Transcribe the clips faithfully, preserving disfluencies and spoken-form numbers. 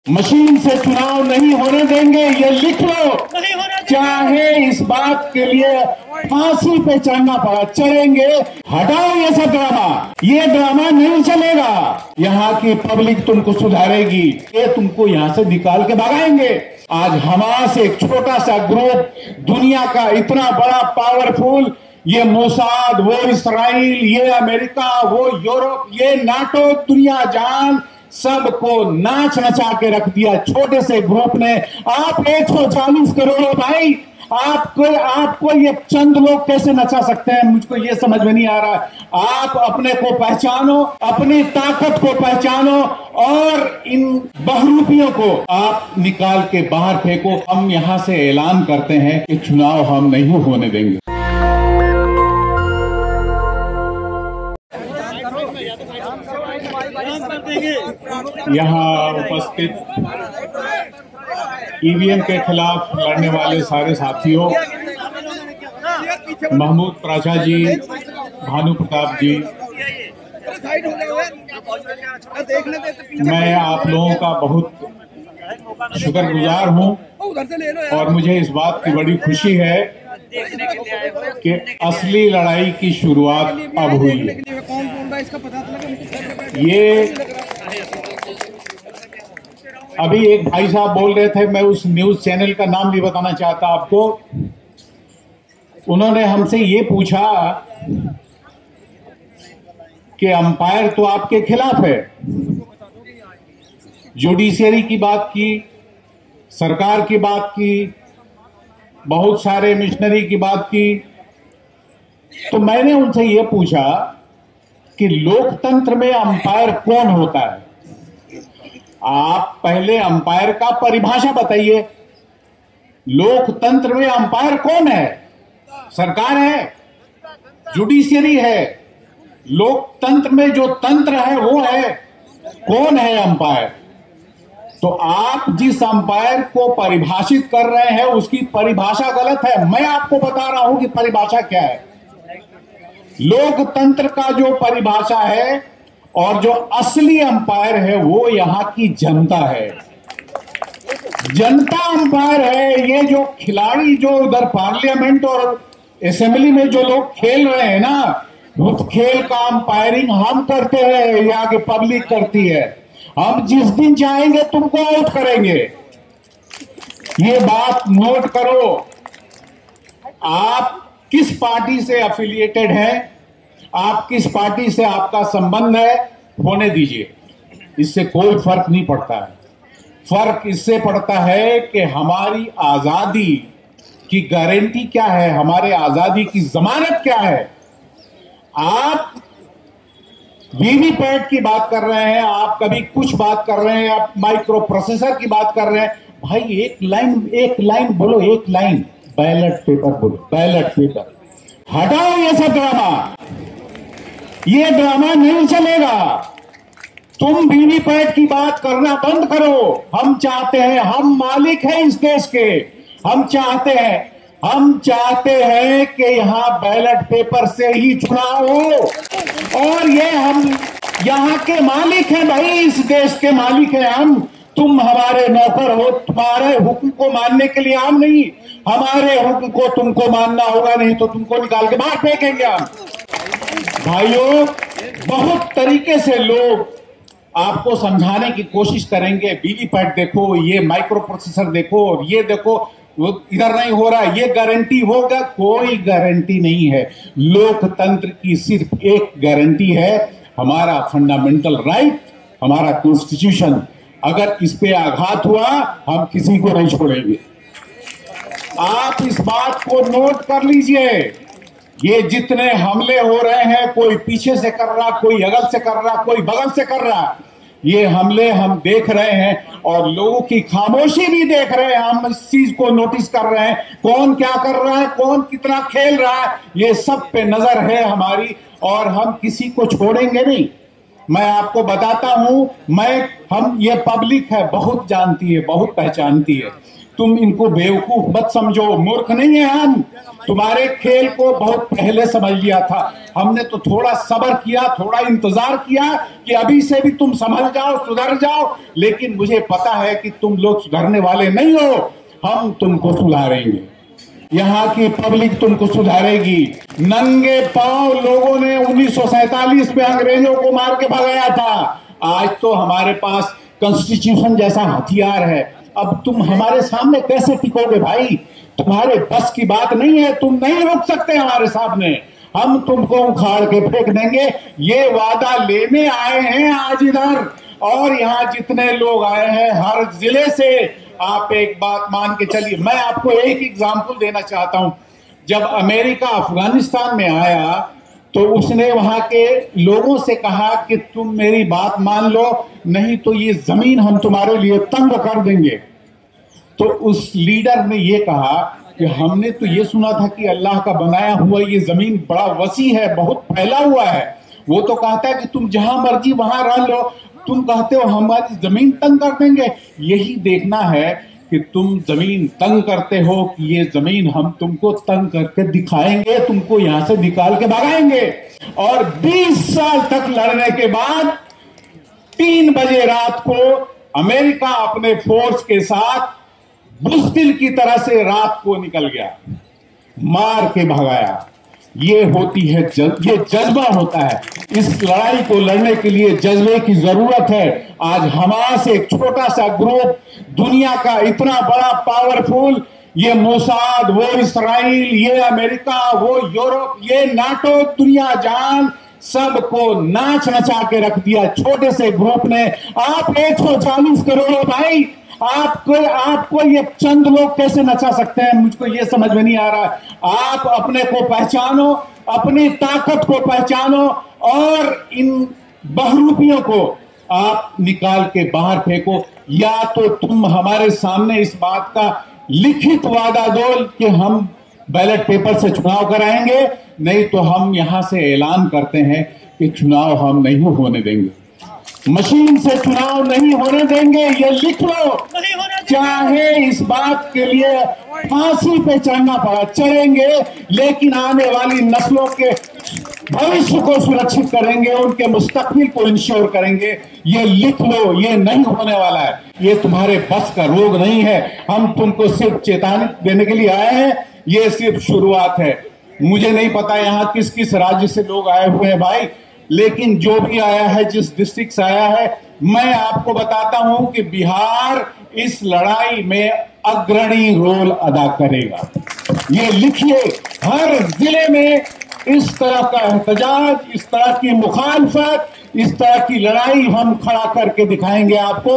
Machine से चुनाव नहीं होने देंगे, ये लिख लो। चाहे इस बात के लिए फांसी पे चढ़ना पड़ा, चढ़ेंगे। हटाओ ये सब ड्रामा, ये ड्रामा नहीं चलेगा। यहाँ की पब्लिक तुमको सुधारेगी, ये तुमको यहाँ से निकाल के भगाएंगे। आज हमास एक छोटा सा ग्रुप, दुनिया का इतना बड़ा पावरफुल, ये मोसाद, वो इसराइल, ये अमेरिका, वो यूरोप, ये नाटो, दुनिया जान सबको नाच नचा के रख दिया छोटे से ग्रुप ने। आप एक सौ चालीस करोड़ भाई, आपको आपको ये चंद लोग कैसे नचा सकते हैं, मुझको ये समझ में नहीं आ रहा। आप अपने को पहचानो, अपनी ताकत को पहचानो और इन बहरूपियों को आप निकाल के बाहर फेंको। हम यहां से ऐलान करते हैं कि चुनाव हम नहीं होने देंगे। यहाँ उपस्थित ईवीएम के खिलाफ लड़ने वाले सारे साथियों, महमूद प्राचा जी, भानु प्रताप जी, मैं आप लोगों का बहुत शुक्रगुजार हूं और मुझे इस बात की बड़ी खुशी है कि असली लड़ाई की शुरुआत अब हुई है। ये अभी एक भाई साहब बोल रहे थे, मैं उस न्यूज चैनल का नाम भी बताना चाहता आपको। उन्होंने हमसे ये पूछा कि अंपायर तो आपके खिलाफ है, जुडिशियरी की बात की, सरकार की बात की, बहुत सारे मिशनरी की बात की। तो मैंने उनसे ये पूछा कि लोकतंत्र में अंपायर कौन होता है? आप पहले अंपायर का परिभाषा बताइए। लोकतंत्र में अंपायर कौन है? सरकार है, जुडिशियरी है। लोकतंत्र में जो तंत्र है वो है, कौन है अंपायर? तो आप जिस अंपायर को परिभाषित कर रहे हैं उसकी परिभाषा गलत है। मैं आपको बता रहा हूं कि परिभाषा क्या है। लोकतंत्र का जो परिभाषा है और जो असली अंपायर है वो यहां की जनता है। जनता अंपायर है। ये जो खिलाड़ी जो उधर पार्लियामेंट और असेंबली में जो लोग खेल रहे हैं ना, उस खेल का अंपायरिंग हम करते हैं, यहाँ की पब्लिक करती है। हम जिस दिन चाहेंगे तुमको आउट करेंगे। ये बात नोट करो। आप किस पार्टी से एफिलिएटेड हैं, आप किस पार्टी से आपका संबंध है, होने दीजिए, इससे कोई फर्क नहीं पड़ता है। फर्क इससे पड़ता है कि हमारी आजादी की गारंटी क्या है, हमारे आजादी की जमानत क्या है। आप वीवीपैट की बात कर रहे हैं, आप कभी कुछ बात कर रहे हैं, आप माइक्रो प्रोसेसर की बात कर रहे हैं। भाई एक लाइन एक लाइन बोलो, एक लाइन बैलेट पेपर बोलो, बैलेट पेपर। हटाओ ये सब ड्रामा, ये ड्रामा नहीं चलेगा। तुम वीवीपैट की बात करना बंद करो। हम चाहते हैं, हम मालिक हैं इस देश के, हम चाहते हैं हम चाहते हैं कि यहां बैलेट पेपर से ही चुनाव हो। और ये हम यहां के मालिक हैं भाई, इस देश के मालिक हैं हम। तुम हमारे नौकर हो, तुम्हारे हुक्म को मानने के लिए हम नहीं, हमारे हुक्म को तुमको मानना होगा, नहीं तो तुमको निकाल के बाहर फेंकेंगे हम। भाइयों, बहुत तरीके से लोग आपको समझाने की कोशिश करेंगे, वीवीपैट देखो, ये माइक्रो प्रोसेसर देखो, ये देखो, वो इधर नहीं हो रहा, ये गारंटी होगा। कोई गारंटी नहीं है। लोकतंत्र की सिर्फ एक गारंटी है, हमारा फंडामेंटल राइट, हमारा कॉन्स्टिट्यूशन। अगर इस पे आघात हुआ, हम किसी को नहीं छोड़ेंगे। आप इस बात को नोट कर लीजिए। ये जितने हमले हो रहे हैं, कोई पीछे से कर रहा, कोई अगल से कर रहा, कोई बगल से कर रहा, ये हमले हम देख रहे हैं और लोगों की खामोशी भी देख रहे हैं। हम इस चीज को नोटिस कर रहे हैं, कौन क्या कर रहा है, कौन कितना खेल रहा है, ये सब पे नजर है हमारी और हम किसी को छोड़ेंगे नहीं। मैं आपको बताता हूं, मैं हम ये पब्लिक है, बहुत जानती है, बहुत पहचानती है। तुम इनको बेवकूफ मत समझो, मूर्ख नहीं है हम। तुम्हारे खेल को बहुत पहले समझ लिया था हमने, तो थोड़ा सब्र किया, थोड़ा इंतजार किया कि अभी से भी तुम संभल जाओ, सुधर जाओ। लेकिन मुझे पता है कि तुम लोग सुधरने वाले नहीं हो। हम तुमको सुधारेंगे, यहाँ की पब्लिक तुमको सुधारेगी। नंगे पांव लोगों ने उन्नीस सौ सैतालीस में अंग्रेजों को मार के भगाया था। आज तो हमारे पास कॉन्स्टिट्यूशन जैसा हथियार है। अब तुम हमारे सामने कैसे टिकोगे भाई? तुम्हारे बस की बात नहीं है, तुम नहीं रुक सकते हमारे सामने। हम तुमको उखाड़ के फेंक देंगे, ये वादा लेने आए हैं आज इधर। और यहाँ जितने लोग आए हैं हर जिले से, आप एक बात मान के चलिए। मैं आपको एक एग्जाम्पल देना चाहता हूं। जब अमेरिका अफगानिस्तान में आया तो उसने वहां के लोगों से कहा कि तुम मेरी बात मान लो, नहीं तो ये जमीन हम तुम्हारे लिए तंग कर देंगे। तो उस लीडर ने ये कहा कि हमने तो ये सुना था कि अल्लाह का बनाया हुआ ये जमीन बड़ा वसी है, बहुत फैला हुआ है। वो तो कहता है कि तुम जहां मर्जी वहां रह लो, तुम कहते हो हमारी जमीन तंग कर देंगे। यही देखना है कि तुम जमीन तंग करते हो कि ये जमीन हम तुमको तंग करके दिखाएंगे, तुमको यहां से निकाल के भगाएंगे। और बीस साल तक लड़ने के बाद तीन बजे रात को अमेरिका अपने फोर्स के साथ बुज़दिल की तरह से रात को निकल गया, मार के भगाया। ये होती है जज, ये जज्बा होता है। इस लड़ाई को लड़ने के लिए जज्बे की जरूरत है। आज हमास एक छोटा सा ग्रुप, दुनिया का इतना बड़ा पावरफुल, ये मोसाद, वो इसराइल, ये अमेरिका, वो यूरोप, ये नाटो, दुनिया जान सबको नाच नचा के रख दिया छोटे से ग्रुप ने। आप एक सौ चालीस करोड़ भाई, आपको आपको ये चंद लोग कैसे नचा सकते हैं? मुझको ये समझ में नहीं आ रहा। आप अपने को पहचानो, अपनी ताकत को पहचानो और इन बहरूपियों को आप निकाल के बाहर फेंको। या तो तुम हमारे सामने इस बात का लिखित वादा दो कि हम बैलेट पेपर से चुनाव कराएंगे, नहीं तो हम यहां से ऐलान करते हैं कि चुनाव हम नहीं होने देंगे, मशीन से चुनाव नहीं होने देंगे। ये लिख लो, चाहे इस बात के लिए फांसी पे चढ़ना पड़ा चढ़ेंगे, लेकिन आने वाली नस्लों के भविष्य को सुरक्षित करेंगे, उनके मुस्तकबिल को इंश्योर करेंगे। ये लिख लो, ये नहीं होने वाला है। ये तुम्हारे बस का रोग नहीं है। हम तुमको सिर्फ चेतावनी देने के लिए आए हैं, ये सिर्फ शुरुआत है। मुझे नहीं पता यहाँ किस किस राज्य से लोग आए हुए हैं भाई, लेकिन जो भी आया है, जिस डिस्ट्रिक्ट से आया है, मैं आपको बताता हूं कि बिहार इस लड़ाई में अग्रणी रोल अदा करेगा। ये लिखिए, हर जिले में इस तरह का एहतजाज, इस तरह की मुखालफत, इस तरह की लड़ाई हम खड़ा करके दिखाएंगे आपको।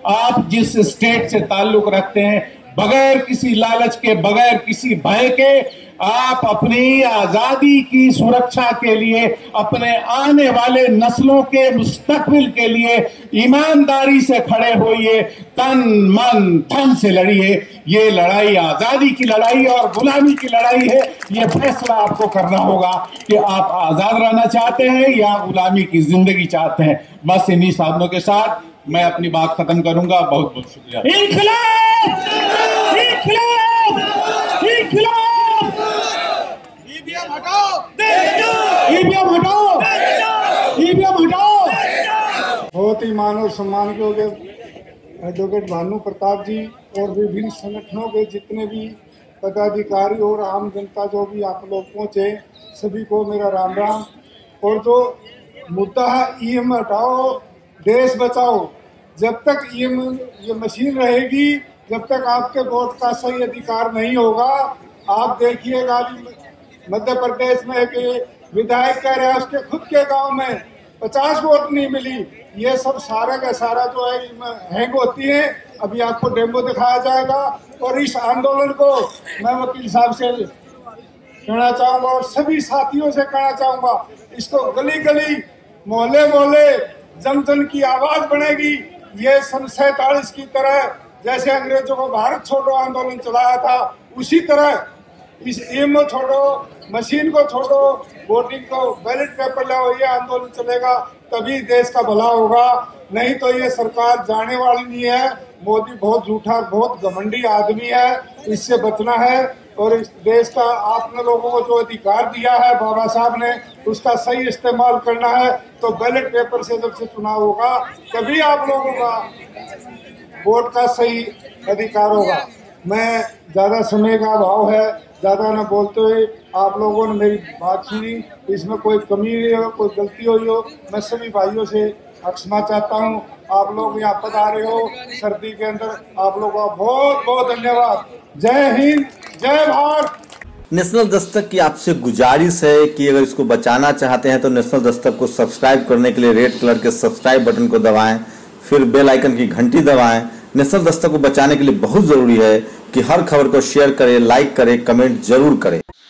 आप जिस स्टेट से ताल्लुक रखते हैं, बगैर किसी लालच के, बगैर किसी भय के, आप अपनी आजादी की सुरक्षा के लिए, अपने आने वाले नस्लों के मुस्तकबिल के लिए ईमानदारी से खड़े होइए, तन मन धन से लड़िए। ये लड़ाई आजादी की लड़ाई और गुलामी की लड़ाई है। ये फैसला आपको करना होगा कि आप आजाद रहना चाहते हैं या गुलामी की जिंदगी चाहते हैं। बस इन्हीं साधनों के साथ मैं अपनी बात खत्म करूंगा। बहुत बहुत शुक्रिया। इंकलाब! इंकलाब! इंकलाब! ईवीएम हटाओ! ईवीएम हटाओ! ईवीएम हटाओ! बहुत ही मान और सम्मान के योग्य एडवोकेट भानु प्रताप जी और विभिन्न संगठनों के जितने भी पदाधिकारी और आम जनता जो भी आप लोग पहुँचे, सभी को मेरा राम राम। और जो मुद्दा है ईवीएम हटाओ, देश बचाओ, जब तक ये ये मशीन रहेगी, जब तक आपके वोट का सही अधिकार नहीं होगा। आप देखिएगा मध्य प्रदेश में एक विधायक कह रहा है उसके खुद के गांव में पचास वोट नहीं मिली। ये सब सारा का सारा जो है हैंग होती है। अभी आपको डेमो दिखाया जाएगा। और इस आंदोलन को मैं वकील साहब से कहना चाहूँगा और सभी साथियों से कहना चाहूँगा, इसको गली गली, मोहल्ले मोहल्ले, जन जन की आवाज बनेगी। ये सन सैतालीस की तरह जैसे अंग्रेजों को भारत छोड़ो आंदोलन चलाया था, उसी तरह इस ईवीएम छोड़ो, मशीन को छोड़ो, वोटिंग को, बैलेट पेपर लाओ, ये आंदोलन चलेगा, तभी देश का भला होगा। नहीं तो ये सरकार जाने वाली नहीं है। मोदी बहुत झूठा, बहुत घमंडी आदमी है, इससे बचना है। और इस देश का आपने लोगों को जो अधिकार दिया है बाबा साहब ने, उसका सही इस्तेमाल करना है। तो बैलेट पेपर से जब से चुनाव होगा तभी आप लोगों का वोट का सही अधिकार होगा। मैं ज़्यादा समय का अभाव है, ज़्यादा न बोलते हुए आप लोगों ने मेरी बात सुनी, इसमें कोई कमी हुई हो, कोई गलती हुई हो, मैं सभी भाइयों से क्षमा चाहता हूँ। आप लोग यहाँ पर आ रहे हो सर्दी के अंदर, आप लोगों का बहुत बहुत धन्यवाद। जय हिंद, जय भारत। नेशनल दस्तक की आपसे गुजारिश है कि अगर इसको बचाना चाहते हैं तो नेशनल दस्तक को सब्सक्राइब करने के लिए रेड कलर के सब्सक्राइब बटन को दबाएं, फिर बेल आइकन की घंटी दबाएं। नेशनल दस्तक को बचाने के लिए बहुत जरूरी है कि हर खबर को शेयर करें, लाइक करें, कमेंट जरूर करें।